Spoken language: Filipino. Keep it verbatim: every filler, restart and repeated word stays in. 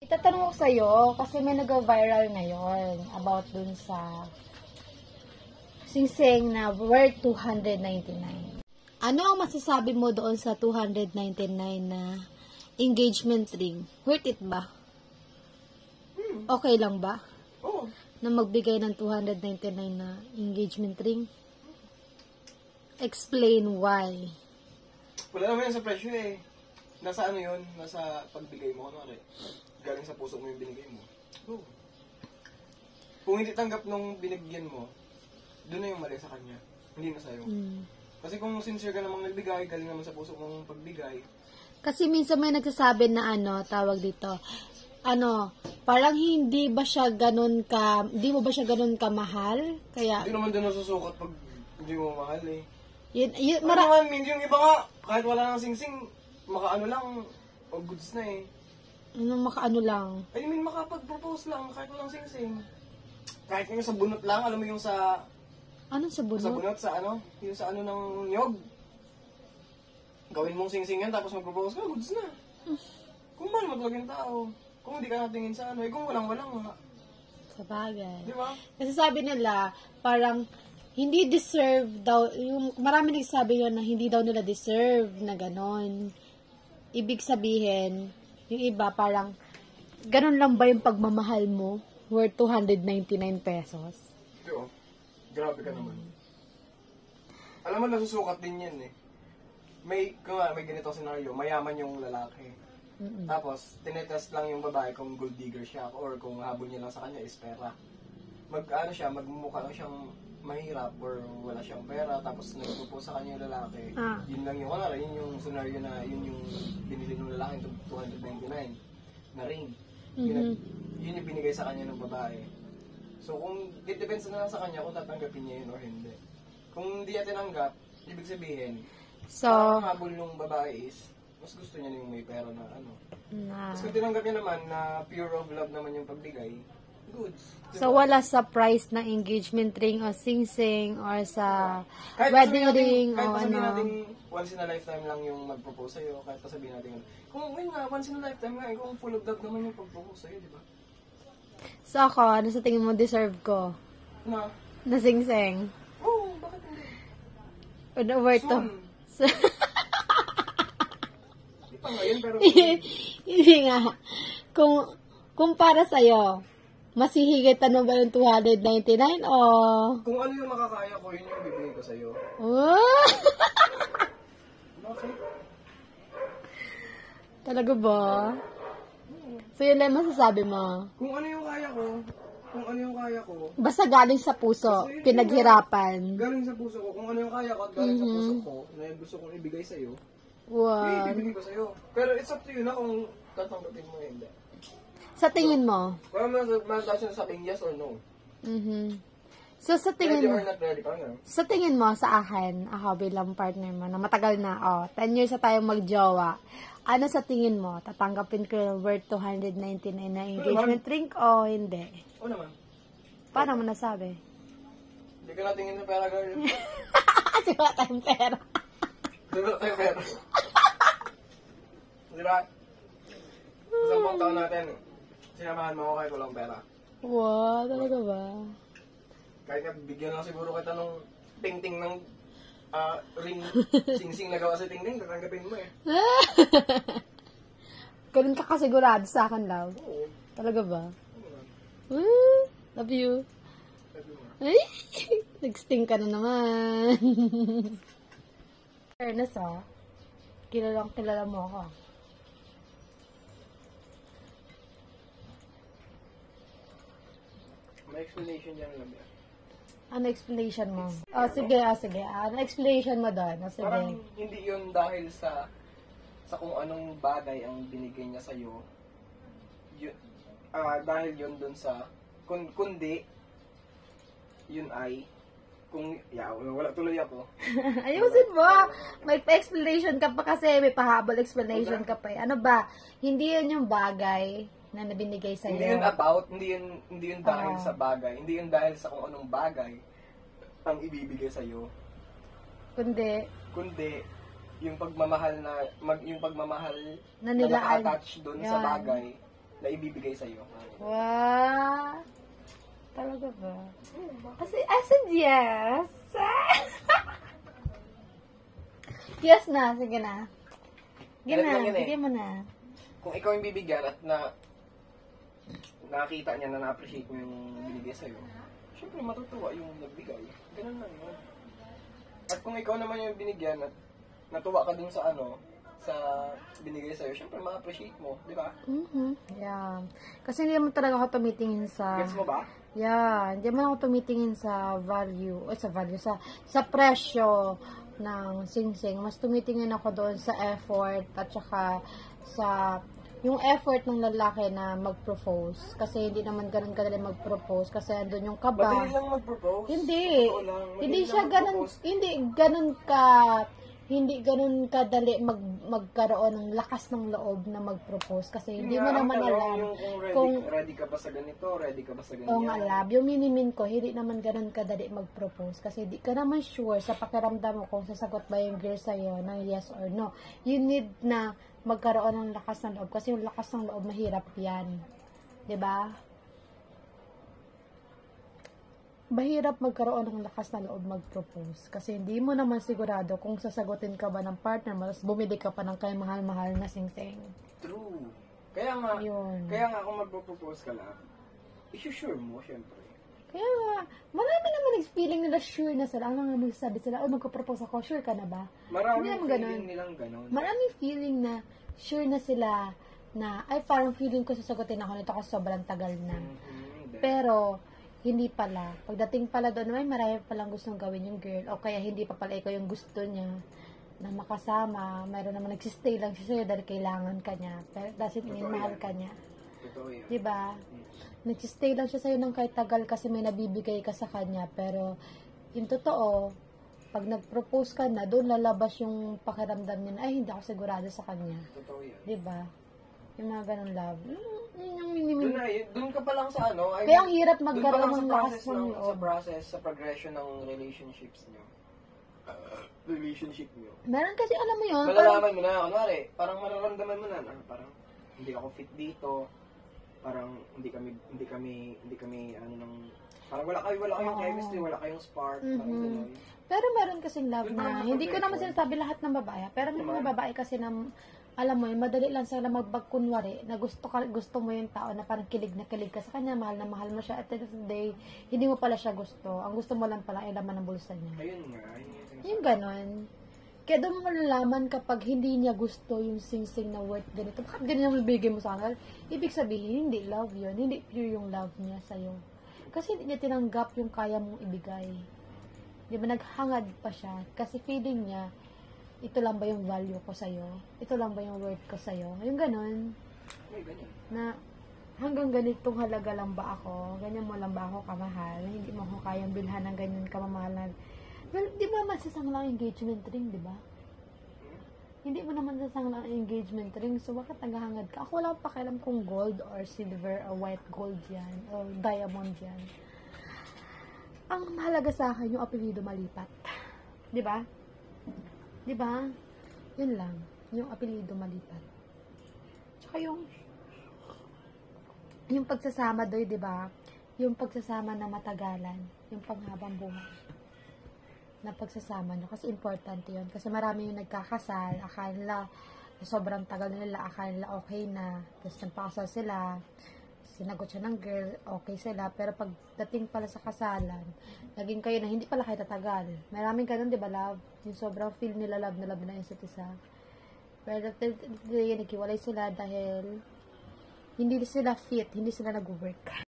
Itatanong ko sa'yo, kasi may nag-viral ngayon about dun sa singsing na worth two hundred ninety-nine. Ano ang masasabi mo doon sa two hundred ninety-nine na engagement ring? Worth it ba? Hmm. Okay lang ba? Oo. Na magbigay ng two hundred ninety-nine na engagement ring? Explain why. Wala naman yan sa presyo eh. Nasa ano yun? Nasa pagbigay mo. Ano ano galing sa puso mo yung binigay mo. Oo. Kung hindi tanggap nung binigyan mo, doon na yung mali sa kanya. Hindi na sa'yo. Mm. Kasi kung sincere ka namang nagbigay, galing naman sa puso mong pagbigay. Kasi minsan may nagsasabi na ano, tawag dito, ano, parang hindi ba siya ganun ka, hindi mo ba siya ganun kamahal? Kaya, Hindi naman doon nasusukat pag hindi mo mahal eh. yun, yun, Mara mara, naman, yung iba nga, kahit wala nang singsing, makaano lang, o goods na eh. ano, makaano lang. I mean, makapag-propose lang, kahit walang singsing. Kahit yung sa bunot lang, alam mo yung sa, Ano sa sa bunot? bunot, sa ano, yung sa ano ng nyog. Gawin mong singsing yan, tapos mag-propose ka, goods na. Kung mahal mo talaga yung tao. Kung hindi ka natingin sa ano, eh kung walang-walang nga. Sa bagay. Di ba? Kasi sabi nila, parang, hindi deserve daw, yung marami nagsasabi yun na hindi daw nila deserve na ganon. Ibig sabihin, yung iba parang, ganon lang ba yung pagmamahal mo? Worth two hundred ninety-nine pesos? Di ba? Grabe ka naman. Alam mo, nasusukat din yan eh. May, kung nga, may ganito scenario, mayaman yung lalaki. Mm-mm. Tapos, tinetest lang yung babae kung gold digger siya or kung habol niya lang sa kanya is pera. Mag, ano siya, magmumukha lang siyang mahirap or wala siyang pera, tapos nagpo sa kanya yung lalaki. Ah. Yun lang yung, ano, yun yung scenario na, yun yung binili ng lalaki ng two hundred ninety-nine na ring. Yun, Mhm. yun yung binigay sa kanya ng babae. So, kung, it depends na lang sa kanya kung tatanggapin niya yun or hindi. Kung hindi niya tinanggap, ibig sabihin, So, ang habol ng babae is, mas gusto niya yung may pera na ano. na, Tapos kung tinanggap niya naman na pure of love naman yung pagbigay, goods. Diba? so wala sa price na engagement ring o sing-sing or sa Kahit wedding sabihin natin- ring kahit o pa sabihin ano. natin once in a lifetime lang yung mag-propose sa'yo, kahit pa sabihin natin, kung win nga, once in a lifetime nga, eh, kung full of love naman yung pag-propose sa'yo, di ba? So ako, ano sa tingin mo deserve ko? Na, Na sing-sing? oo, oh, bakit hindi? O na worth to? Soon. Hindi pa ngayon, pero Hindi nga. Kung, kung para sa'yo, mas hihigit ano ba yung two hundred ninety-nine o... kung ano yung makakaya ko, yun yung bibigay ko sa'yo. Ah! Bakit? Talaga ba? So yun lang masasabi mo. Kung ano yung kaya ko, kung ano yung kaya ko, Basta galing sa puso, Kasi yun pinaghirapan. galing sa puso ko, kung ano yung kaya ko at galing sa puso ko, na yung gusto kong ibigay sa'yo, eh, Wow. ibibigay ko sa'yo. Pero it's up to you na kung tatanggapin mo o hindi. Sa tingin mo? Kaya matas na sabing yes or no. Mhm. So sa Ready tingin mo, or not ready, parang gano'n. sa tingin mo sa akin, ako bilang partner mo, na matagal na, oh, ten years na tayong magjowa, ano sa tingin mo? Tatanggapin ko yung worth two hundred ninety-nine na engagement ring o hindi? Oo naman. Paano mo nasabi? Hindi ka natingin sa pera, girl. Kasi wala tayong pera. Hindi ka tayo pera. Di ba? Isang buong taon natin, sinamahan mo ako kahit walang pera. Wow, talaga ba? Kahit nga bigyan lang siguro kita nung ting-ting ng ah, ring sing-sing na gawa sa ting-ting, tatanggapin mo eh. Ganun ka kasigurado sa akin, love. Oo. Talaga ba? Oo naman. Woo! Love you. Sabi mo. Ay! Nag-sting ka na naman. Fairness ah. Kilalang kilala mo ako. May explanation yan lang yan. Ano explanation mo? Oh, sige, ah, sige. Ano explanation mo doon? Oh, sige. Parang hindi yun dahil sa sa kung anong bagay ang binigay niya sa'yo. Yun, ah dahil yun dun sa, kun, kundi, yun ay, kung, yeah, wala tuloy ako. Ayusin mo. May explanation ka pa kasi. May pahabol explanation ka pa eh. Ano ba? Hindi yun yung bagay na nabinigay sa'yo. Hindi yun about, hindi yun, hindi yun dahil Ah. sa bagay, hindi yun dahil sa kung anong bagay ang ibibigay sa'yo. Kundi, Kundi, yung pagmamahal na, mag, yung pagmamahal Na na nilaan. naka-attach dun sa Yan. bagay na ibibigay sa'yo. Wow! Talaga ba? Kasi, I said yes! Yes na, sige na. Sige Ganun na, lang yun eh. bigyan mo na. Kung ikaw yung bibigyan at na nakakita niya na na-appreciate mo yung binigay sa'yo, syempre matutuwa yung nagbigay. Ganun lang yun. At kung ikaw naman yung binigyan at natuwa ka dun sa ano, sa binigay sa'yo, syempre ma-appreciate mo, di ba? Mm-hmm. Yeah. Kasi hindi naman talaga ako tumitingin sa... Gets mo ba? Yeah. Hindi naman ako tumitingin sa value, o sa value, sa, sa presyo ng sing-sing. Mas tumitingin ako doon sa effort at saka sa yung effort ng lalaki na mag-propose. Kasi hindi naman ganun kadali mag-propose kasi andun yung kaba. Madali lang mag-propose. Hindi. Totoo lang. Madali Hindi lang siya ganun, mag-propose. hindi ganun ka, hindi ganun kadali mag, magkaroon ng lakas ng loob na mag-propose. Kasi hindi mo Yung naman ang tanong, alam. Yung kung ready, kung, ready ka ba sa ganito, ready ka ba sa ganyan. o nga lab, yung minimin ko, hindi naman ganun kadali mag-propose. Kasi di ka naman sure sa pakiramdam mo kung sasagot ba yung girl sa'yo ng yes or no. You need na magkaroon ng lakas ng loob. Kasi yung lakas ng loob, mahirap yan. 'Di ba? Mahirap magkaroon ng lakas ng loob mag-propose. Kasi hindi mo naman sigurado kung sasagutin ka ba ng partner mo, tapos bumili ka pa ng kay mahal-mahal na sing-sing. True. Kaya nga, Yun. kaya nga kung magpo-propose ka lang, i-sure mo, syempre. Kaya nga, marami naman feeling nila sure na sila. Ang mga magsasabi sila, oh, magpo-propose ako, sure ka na ba? Maraming Hindi naman feeling ganun. nilang ganun. Maraming feeling na sure na sila na, ay parang feeling ko sasagutin ako nito kasi sobrang tagal na. Mhm, Pero, hindi pala. Pagdating pala doon, ay marami palang gustong gawin yung girl. O kaya hindi pa pala ikaw yung gusto niya na makasama. Mayroon naman nagsistay lang siya sa'yo dahil kailangan ka niya. Pero doesn't mean Totoo mahal yan. ka niya. Totoo yan. Diba? Nagsistay lang siya sa'yo ng kahit tagal kasi may nabibigay ka sa kanya. Pero, yung totoo, pag nag-propose ka na, doon lalabas yung pakiramdam niya na, ay, hindi ako sigurado sa kanya. Totoo yan. Diba? Yung mga ganun love. Mm, Yun yung minimum. Doon na, yun- doon ka pa lang sa ano, I Kaya ang mean, hirap doon pa magkaroon lang ng sa lakas process ng ng, loob. sa process, sa progression ng relationships niyo. relationship niyo. Meron kasi, alam mo yun, parang, Malalaman mo na, kunwari, parang mararamdaman mo na, na parang hindi ako fit dito, parang hindi kami, hindi kami, hindi kami, ano nang, parang wala kayo, wala kayong Oo. chemistry, wala kayong spark, parang Mhm. gano'n. pero meron kasing love Doon pa lang na, sa hindi ko naman progression. sinasabi lahat ng babae, pero may mga Naman. babae kasi na, alam mo yun, madali lang sila magbagkunwari, na gusto ka, gusto mo yung tao na parang kilig na kilig ka sa kanya, mahal na mahal mo siya, at the end of the day, hindi mo pala siya gusto. Ang gusto mo lang pala ay laman ng bulsa niya. Ayun nga, ayun yung sinasabi. Yung ganon. Kaya doon mo malalaman kapag hindi niya gusto yung sing-sing na worth ganito. Bakit ganyan yung bibigay mo sa kanila? Ibig sabihin, hindi love yun. Hindi pure yung love niya sa'yo. Kasi hindi niya tinanggap yung kaya mong ibigay. Di ba, naghangad pa siya. Kasi feeling niya, ito lang ba yung value ko sa'yo? Ito lang ba yung worth ko sa'yo? Yung ganon. May ganyan. Na hanggang ganitong halaga lang ba ako? Ganyan mo lang ba ako kamahal? Hindi mo ako kayang bilhan ng ganyan kamamahalan. Well, di ba masasanglang engagement ring, di ba? Hindi mo naman sasanglang engagement ring, so bakit naghahangad ka? Ako wala akong pakialam kung gold or silver or white gold yan, or diamond yan. Ang mahalaga sa akin yung apelido malipat. Di ba? Di ba? Yun lang. Yung apelido malipat. Tsaka yung yung pagsasama doy, di ba? Yung pagsasama na matagalan, yung panghabang buhay na pagsasama nyo. Kasi importante yun. Kasi marami yung nagkakasal, akala nila sobrang tagal nila, akala nila okay na. Tapos nagpakasal sila, sinagot siya ng girl, okay sila. Pero pagdating pala sa kasalan, naging kayo na hindi pala kayo tatagal. Maraming ganun, di ba, love? Yung sobrang feel nila love na love na isa't isa. Pero nagkiwalay sila dahil hindi sila fit, hindi sila nag-work.